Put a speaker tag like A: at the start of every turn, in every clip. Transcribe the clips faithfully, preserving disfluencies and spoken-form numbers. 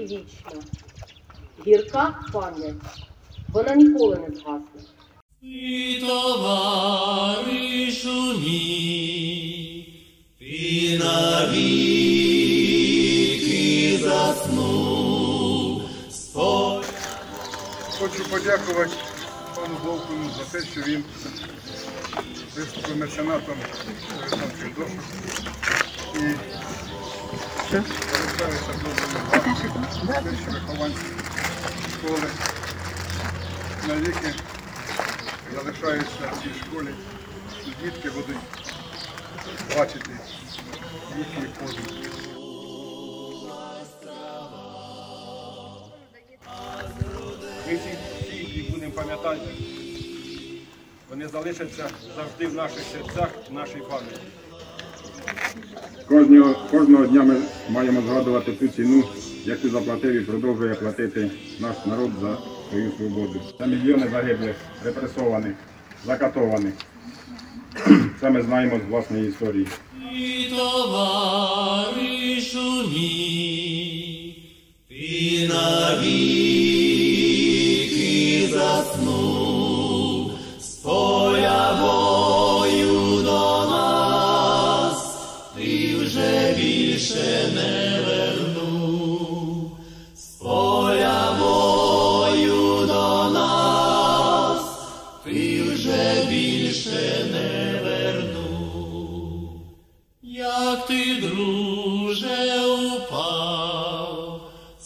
A: вічна. Гірка пам'ять, вона ніколи не згасне.
B: І товаришу мій, ти навіки заснув.
C: Хочу подякувати пану Довкуну за те, що він виступив меценатом християнських дошок і залишається добрими графами, що вихованці школи навіки залишаються в цій школі, і дітки будуть бачити їхній подвиг.
D: Ми всі їх будемо пам'ятати, вони залишаться завжди в наших серцях, в нашій пам'яті.
E: Кожного, кожного дня ми маємо згадувати ту ціну, яку заплатив і продовжує платити наш народ за свою свободу. Це мільйони загиблих, репресованих, закатованих. Це ми знаємо з власної історії.
B: І товаришу мій, ти навіки заснув з появою до нас, ти вже більше не вернув. З появою до нас, ти вже більше не вернув. Як ти, друже, упав,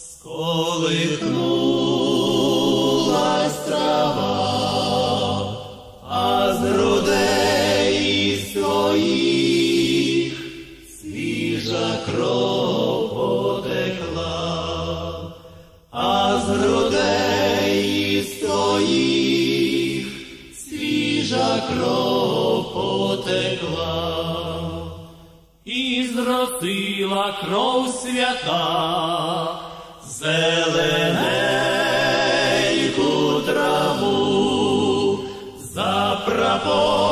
B: сколихнулась трава, а з грудей своїх свіжа кров потекла, а з грудей своїх свіжа кров потекла. І зросила кров свята зелененьку траву за прапор.